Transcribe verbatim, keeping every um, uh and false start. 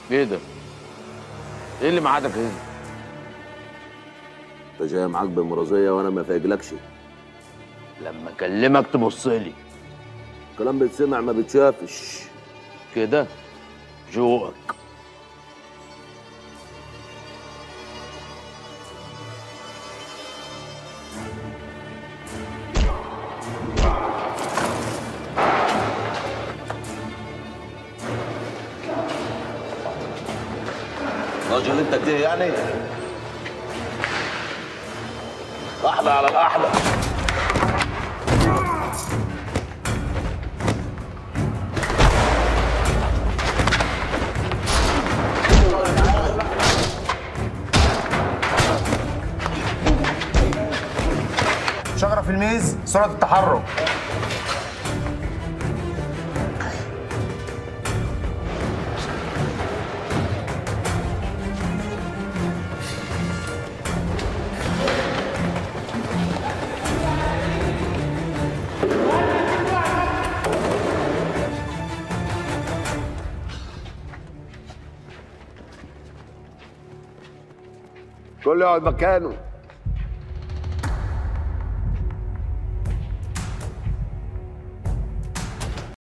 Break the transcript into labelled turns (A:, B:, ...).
A: ايه ده؟ ايه اللي معادك هنا؟
B: انت جاي معاك بالمرازيه وانا ما فاجلكش.
A: لما اكلمك تبص لي.
B: الكلام بيتسمع ما بيتشافش.
A: كده جوقك.
B: راجل انت كده يعني؟ احلى على الاحلى.
C: شجرة في الميز، سرعة التحرك.
B: كله يقعد مكانه.